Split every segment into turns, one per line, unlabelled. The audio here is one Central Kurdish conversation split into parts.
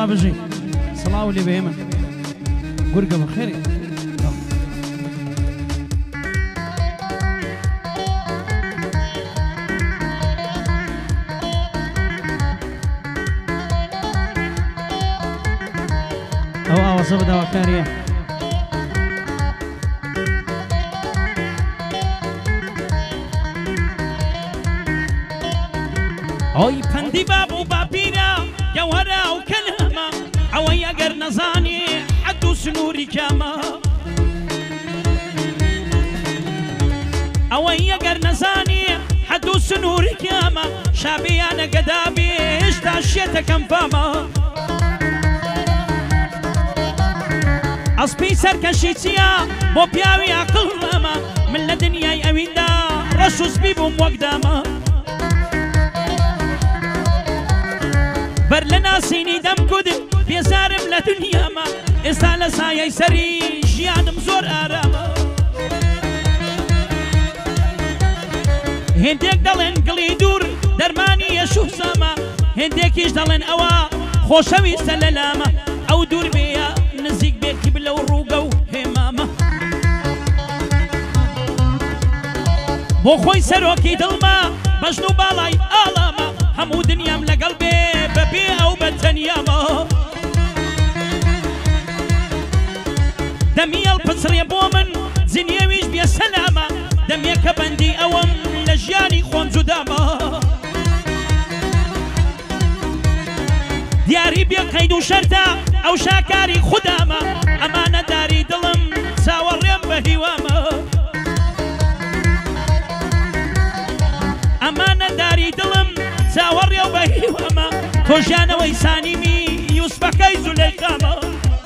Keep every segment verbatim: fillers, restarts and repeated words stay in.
الله بجي صلاة اللي بهمه قرقة بخير أو أو صبدا وكارية أوي بندي بابو بابينا جوهرا وكلامه أوي أجر نزاني عدو سنوري كاما أوي أجر نزاني عدو سنوري كاما شابي أنا قدابي اشتاشيت كم فاما أصبي سركشيتيا مو بياوي عقل ماما من الدنيا أويندا رشوز بيبوم وقداما برلنا سيني دم كدم بيزارم لدنيا ما استال سايا سري جيانم زور آراما هنديك دلن قلي دور درماني يشوف زاما هنديك يش دلن أوا خوشوي سلالاما أو دور بيا نزيق بيكي بلو الروقو هماما بو خوي سروكي دلما بجنو بالاي آلاما همو دنيام لقلبي ببي أو بتنياما دمي البصري بومن زنيويش بيا سلاما دمي كبندي أوم لجياني خون زداما دياري بيا قيدو شرطة أو شاكاري خداما أمانة داري دلم ساوريم بهواما أمانة داري دلم ساوريم بهواما توجانا ويساني مي يوسف كيزو للقاما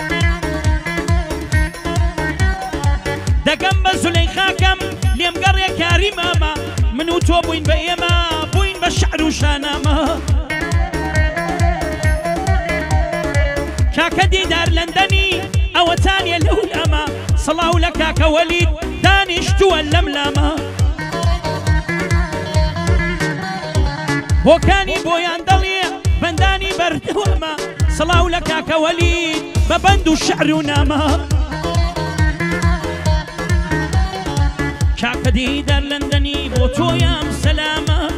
دقم بزليخا كم ليم قرية كاري ماما منو تو بوين بإيما بوين بالشعر وشاناما كاكدي دار لندني أو تانية الأولاما صلاة لك كوليد دانش تو اللملاما بوكاني بويان دليا بنداني بردوما صلاة لك كوليد ببندو الشعر وناما كاكدي دار لندني بوتو يام سلاما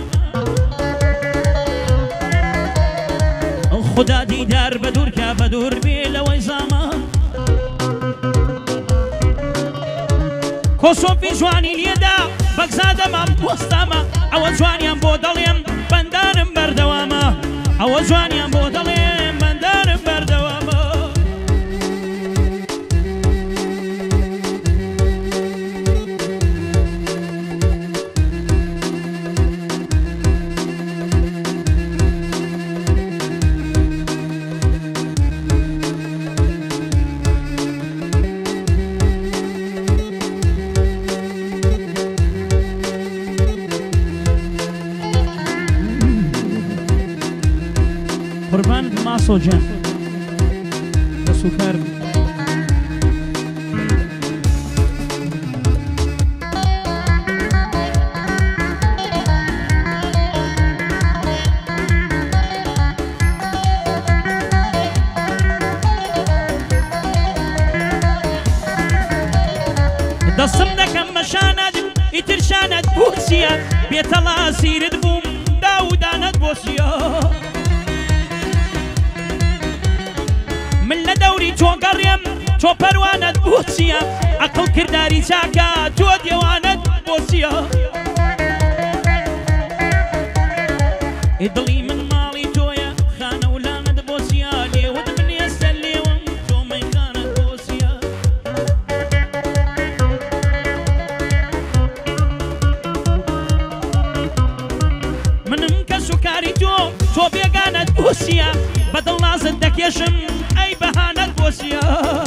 خدا دیدار بدور که بدور بیل ویزاما کسو فی جوانی لیدا بگزادم ام پوستاما او جوانیم بودلیم بندارم بردواما او جوانیم بودلیم بندارم بردواما قربان ماسو جان سكر دصم دكم مشاند يترشاند بوسيا بيتلا سيرد بوم داوداند بوسيا من لدوري تو قريم تو پروانت بوسيا عقل كرداري ساكا تو ديوانت بوسيا ادلي من مالي تويا خانة ولانت بوسيا لي ود من يسلي تو من خانت بوسيا من مكسو كاري تو تو بيقانت بوسيا بدل لازم دك يشم أي بهانة بوسيا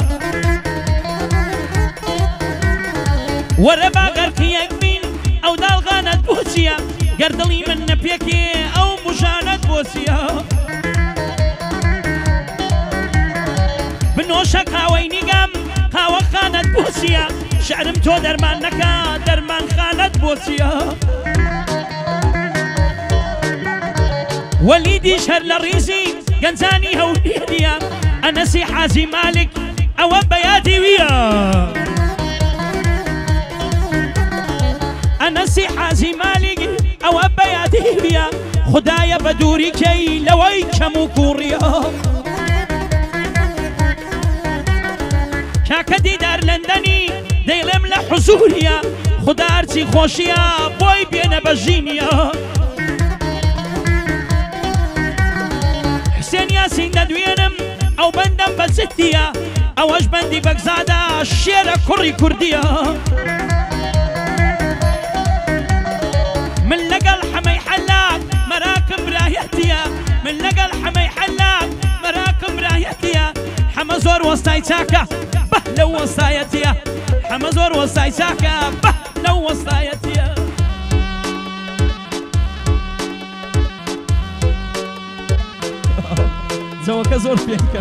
وربا غرقي يقبين أو دال غانة بوسيا قردلي من نبيكي أو مجانة بوسيا بنوشك هاويني قام هاو خانة بوسيا شعرم تو درمان نكا درمان خانة بوسيا وليدي شهر للريزي گەنجانی هەولێریە ئەنەسی حاجی مالک ئەوە بەیادی ویە ئەنەسی حاجی مالک ئەوە بەیادی ویە خدایە بە دووری کەی لەوەی کەم و کوڕیە کاکە دیدار لەندەنی دەیڵێم لە حزوریە خدا هەرچی خۆشیە بۆی بێنە بەژینیە حسێن یاسین دەدوێنم ئەو بەندەم بەجددیە ئەوەش بەندی بەگزادە شێرە کوڕی کوردیە من لەگەڵ حەمەی حەلاق مەراکم برایەتیە من لەگەڵ حەمەی حەلاق مەراکم برایەتیە حەمە زۆر وەستای چاکە بە لەو وەستایەتیە حەمە زۆر وەستای چاکە بە لەو وەستایەتیە جەوەکە زۆر پێکە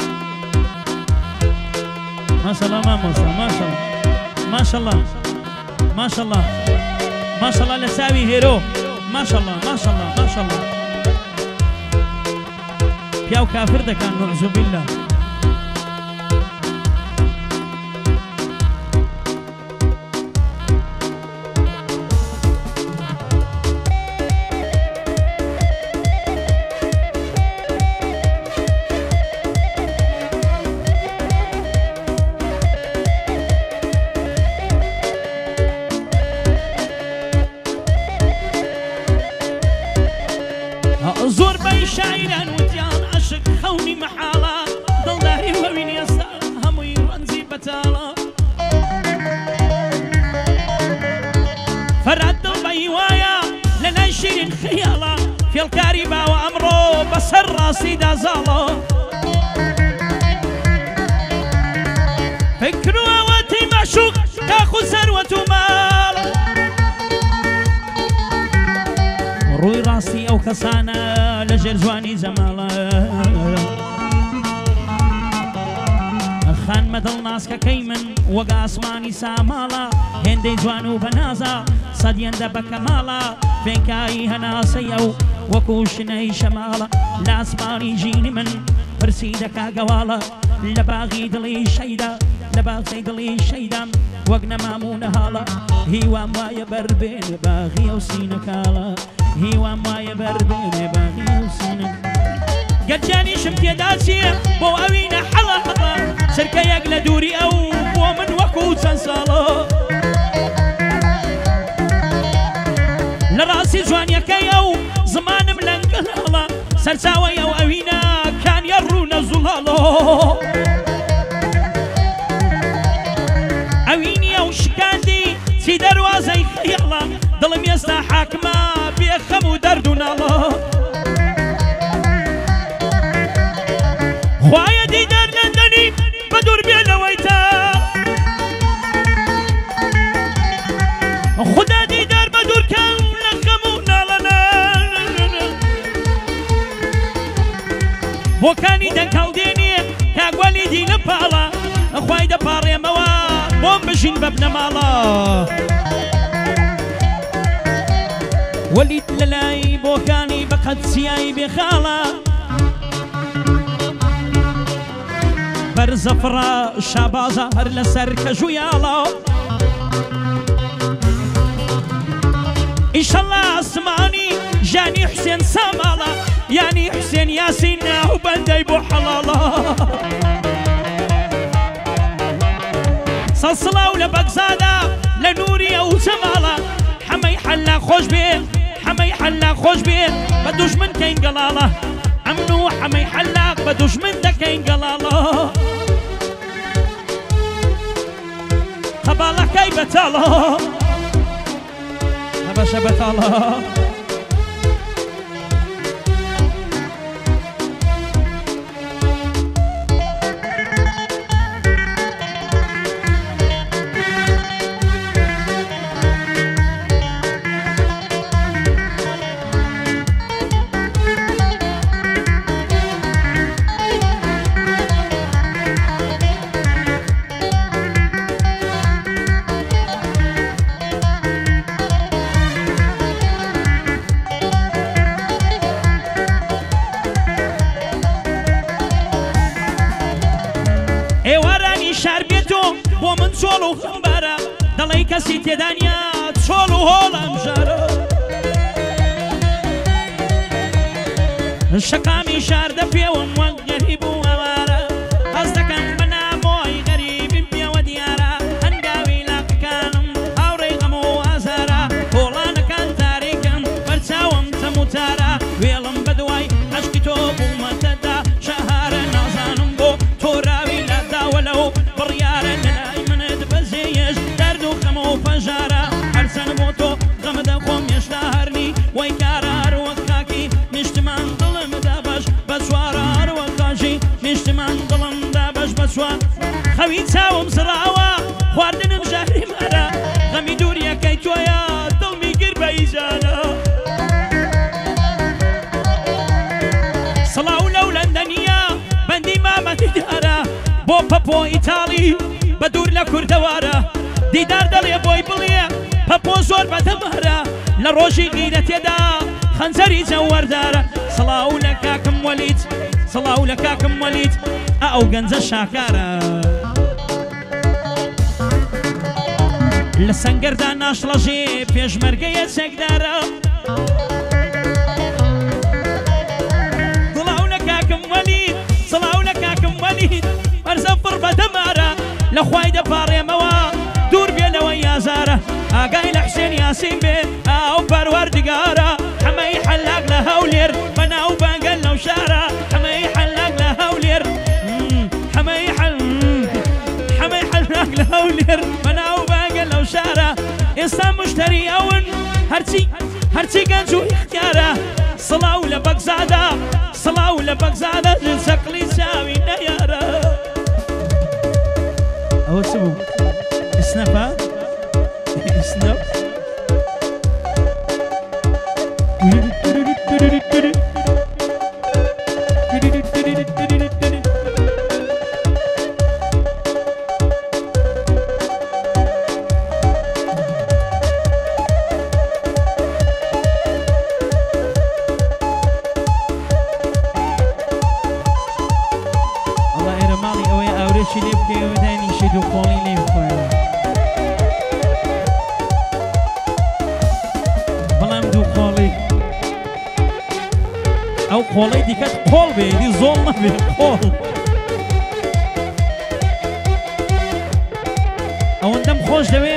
ماشەڵڵا مامۆستا ماشەڵڵا ماشەڵڵا ماشەڵڵا ماشەڵڵا لە چاوی هێرۆ ماشەڵڵا ماشەڵڵا ماشەڵڵا پیاو کافر دەکەن نەعوذ بالله زۆر بەی شاعران وتیان عەشق خەونی مەحاڵە دڵداری وەوین ئێستا هەمووی ڕەنجی بەتاڵە فەرات دڵ بەی وایە لە لای شیرین خەیاڵە فێڵکاری باوە ئەمڕۆ بەسەر ڕاستیدا زاڵە فکر و ئەوەتی مەشوق کاخ و سەروەت و ماڵە ڕووی ڕاستی ئەو کەسانە لە ژێر جوانی جەماڵە خانمە دڵناسکەکەی من وەک ئاسمانی ساماڵە هێندەی جوان و بەنازە سەدیەندە بە کەماڵە فێنکایی هەناسەی ئەو وەکو شنەی شەماڵە لە ئاسمانی ژینی من پرسی دەکا گەواڵە لە باغی دڵی شەیدا لە باغچەی دڵی شەیدام وەک نەمام و نەهاڵە هیوام وایە بەربێنێ باغی ئەو سینەکاڵە هیوام وایە بەربێنێ باغی ئەو سینە گەرجانیشم تێدا چیە بۆ ئەوینە حەڵە هەڵە سرکەیەک لە دووری ئەو بۆ من وەکو چەند ساڵە لە ڕاستی جوانیەکەی ئەو زمانم لەنگەڵە سەرچاوەی ئەو ئەوینە کانیە ڕوونە زوڵاڵۆ ئەوینی ئەو شکاندی چی دەروازەی خەیاڵە دڵم ئێستا حاکمە بێخەم و دەرد و ناڵە خوایە دیدار لەندەنی بە دوور بێنەوەی تا خدا دیدار بە دوورکە لە خەم و ناڵەنە بۆکانی دەنگهەڵدێنێ کاگوەلی دینە پاڵە خوای دەپاڕێمەوە بۆم بژین بە بنەماڵە وەلیت لەلای بۆکانی بە قەدسیایی بێخاڵە بەرزەفڕە شابازە هەر لەسەر کەژوویاڵە ئیشەڵڵا ئاسمانی ژانی حوسێن ساماڵە یانی حوسێن یاسین ناو بەندەی بۆ حەڵاڵە سەڵسڵاو لە بەگزادە لە نووری ئەو جەماڵە حەمەی حەلاق خۆش بێ حەمەی حەلاق خۆش بێ بە دوژمن کەین گەڵاڵە ئەمن و حەمەی حەلاق بە دوژمن دەکەین گەڵاڵە قەباڵەکەی بەتاڵە هەبەشە بەتاڵە بۆ من چۆڵ و خەمبارە دەڵێی کەسی تێدانیا چۆڵ و هۆڵم ژارە شەقامی شاردە پێوم وەک گەریب و ئەوارە هەز دەکەن بە نامۆی غەریبیم پێوە دیارە هەنگاوی لاقەکانم هاوڕێی غەم و ئازارە هۆڵانەکان تاریکن بەرچاوم تەموتارە وێڵم بەدوای عەشقی تۆ بوومەتەدا شەهارە نازانم بۆ تۆ راوی لاداوە لەو بڕیارە لەلای منت بەزێیەش دەرد و خەم و پەژارە هەرچەند بۆ تۆ غەمە دەخۆم هێشتا هەرنی وەی کارە هەروەک خاکی نیشتمان دڵمدا بەش بە چوارە هەروەک خاشی نیشتمان دڵمدا بەش بە چوار خەوی چاوم سڕاوە خواردنم ژاری مارە غەمی دووریەکەی تۆیە دڵمی گر بە ئیجانە سڵاو لەو لەندەنیە بەندی مامەتیدارە بۆ پەپۆ ئیتاڵی بە دوور لە کوردەوارە دیدار دەڵێ بۆی بڵێ پەپۆ زۆر بەدەمارە لە ڕۆژی غیرەتێدا خەنجەری جەوەردارە سڵاو لە کاکم وەلید سڵاو لە کاکم وەلید ئەو گەنجە شاکارە لە سەنگەردا ناشڵەژێ پێشمەرگەیە چێکدارە سڵاو لە کاکم وەلید سڵاو لە کاکم وەلید بەرزە پڕ بەدەمارە لە خوای دەپاڕێمەوە دوور بێنەوەی یازارە ئاگای لە حسێن یاسین بێ ئاو پەروەردگارە حەمەی حەلاق لە هەولێر بەناو بەنگەل لەو شارە حەمەی حەلاق لە هەولێر حەمەی حەل حەمەی حەلاق لە هەولێر بەناو بەنگەل لەو شارە ئێستا مشتری ئەون هەرچی هەرچی گەنج و اختیارە سڵاو لە بەگزادە سڵاو لە بەگزادە چەقلی چاوی نەیارە ئەوە چ بوو؟ ئسنەپە؟ ئسنەپ؟ ئەڵا ئێرە ماڵی ئەوەی ئاورێکی لێ بکەیەوە دانیشێت و خۆڵی لێ بخۆیەوە بەڵام دوو خۆڵی ئەو خۆڵەی دیکەت قۆڵ بێ دی زۆڵ نەبێ قۆڵ ئەوەندەم خۆش دەوێ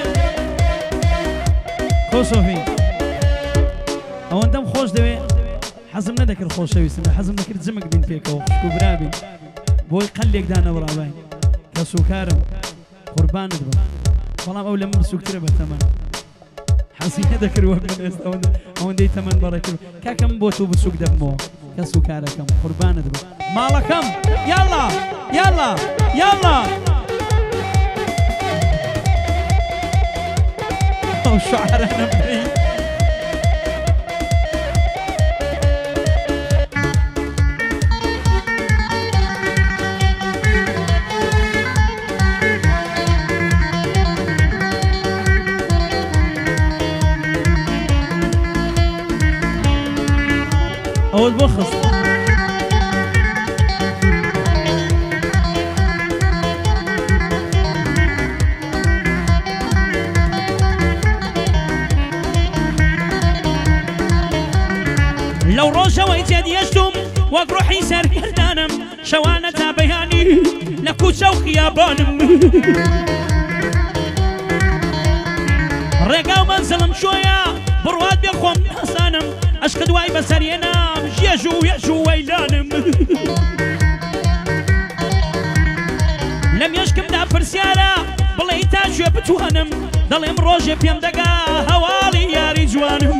کۆسۆفی ئەوەندەم خۆش دەوێ حەزم نەدەکرد خۆشەویستم حەزم دەکرد جمک بین پێکەوە خوشک و برابین بۆی قەلێکدا نەبڕابین کە سوکارم قوربانت بم بەڵام ئەو لە من سوکترە بەتەمەن حەزی نەدەکرد وەک من ئێستا ئەوەندەی تەمەن بەڕێکرد کاکەم بۆ تۆ بچووک دەبمەوە کە سوکارەکەم قوربانت بم ماڵەکەم یاڵا یاڵا یاڵا ئەو شعرە نەبێ ئەوت بۆ خست لەو ڕۆژەوەی تێدیەشتم وەک ڕۆحی سەرگەردانم شەوانە تا بەیانی لە کوچە و خیابانم ڕێگا و مەنزڵم شۆیە بڕوات بێ خۆم ناسانم عشق دوای بەسەرێنام ژێژ و وێژ و وەیلانم لە مێشکمدا پرسیارە بڵێ تا گوێ بتوانم دەڵێم ڕۆژێ پێم دەگا هەواڵی یاری جوانم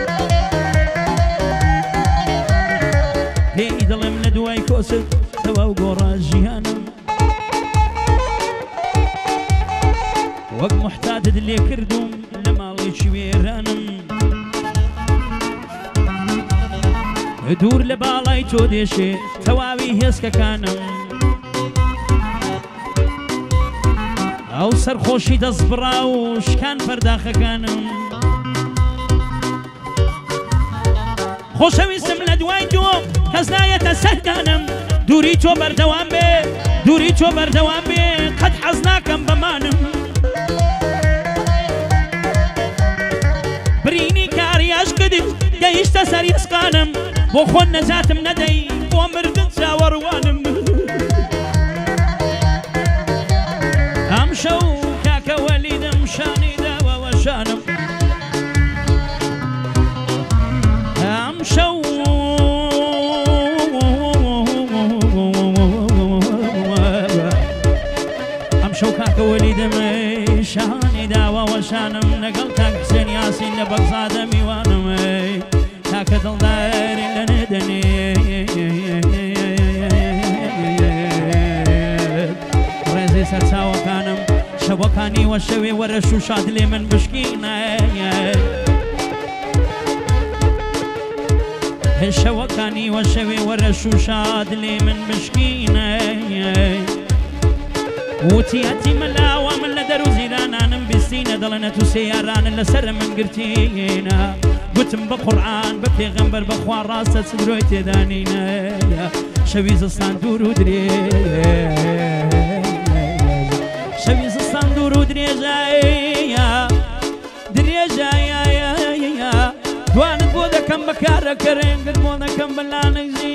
پێی دەڵێم لە دوای کۆست تەواو گۆڕا ژیانم وەک محتادت لێ کردوم لە ماڵێکی وێرانم دوور لە باڵای تۆ دێشێ تەواوی هێزکەکانم ئەو سەرخۆشی دەست بڕا و شکان پەرداخەکانم خۆشەویستم لە دوای تۆ کەس نایەتە سەردانم دووری تۆ بەردەوام بێ دووری تۆ بەردەوام بێ قەت حەز ناکەم بەمانم برینی کاری عەشقت گەیشتە سەر ئێسقانم بۆ خۆن نەجاتم نەدەی بۆ مردن چاوەڕوانم ئەم شەو کاکە وەلیدم شانی داوەوە شانم ئەم شەو ئەم شەو کاکە وەلیدم شانی داوەوە شانم لەگەڵ کاک حسێن یاسین لە بەغزادە میوانم کاکە دڵداری لە نێدەنێ ڕێزی سەرچاوەکانم شەوەکانی وە شەوێ وەرەش و شاد لێ من بشکینە شەوەکانی وە شەوێ وەرەش و شاد لێ من بشکینە وتیەتی مەلاوە من لە دەرو زیرانانم بیستینە دەڵێنە تو سەیارانە لەسەر من گرتینە گوتم بە قورعان بە پێغەمبەر بەخوا ڕاستە چ درۆی تێدانینە شەوی زستان دوور و درێ شەوی زستان دوور و درێژایە درێژایە دوانت بۆ دەکەم بە کارەکەرێنگت بۆ دەکەم بە لانەزی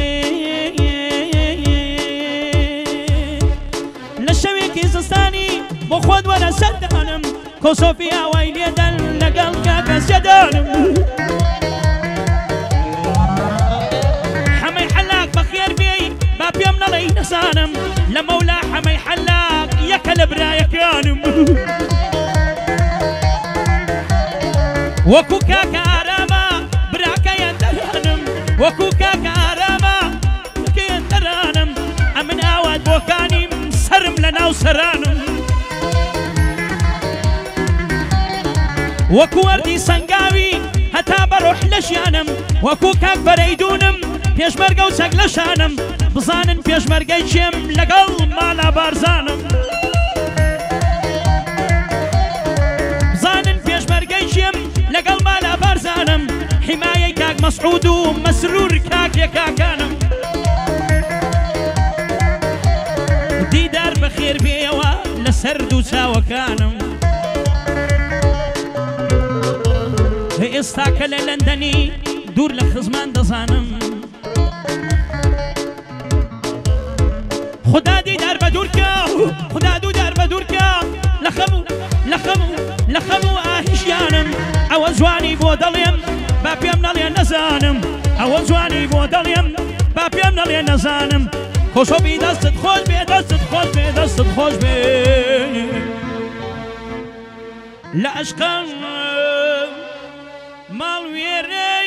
لە شەوێکی زستانی بۆ خۆت وەرە سەردانم کۆسۆفی ئاوای لێدەن لەگەڵ کاکە سێدانم حەمەی حەلاق بەخێر بێی با پێم نەڵێی نەزانم لە مەولا حەمەی حەلاق یەکە لە برایەکانم وەکو کاکە ئارامە براکەیان دەرانم وەکو کاکە ئارامە براکەیان دەرانم ئەمن ئاوات بۆکانیم سرم لە ناو سەرانم وەکو وەردی سەنگاوی هەتا بەڕۆح لە ژیانم وەکو کاک بەرەیدونم پێشمەرگە و چەک لە شانم بزانن پێشمەرگەی چێم لەگەڵ مالا بارزانم بزانن پێشمەرگەی چێم لەگەڵ مالا بارزانم حیمایەی کاک مەسعود و مەسرور کاکێ کاکانم دیدار بەخێر بێەوە لە سەر دوو چاوەکانم ئێستا کە لە لەندەنی دوور لە خزمان دەزانم خدا دیدار بە دوورکە خدا دوودار بە دوورکە لە خەم و لە خەم و لە خەم و ئاهیشیانم ئەوە جوانی بۆ دەڵێم با پێم نەڵێ نەزانم ئەوە جوانی بۆ دەڵێم با پێم نەڵێ نەزانم خۆشۆبی دەستت خۆش بێ دەستت خۆش بێ دەستت خۆش بێ لە عەشقم ماڵ وێرە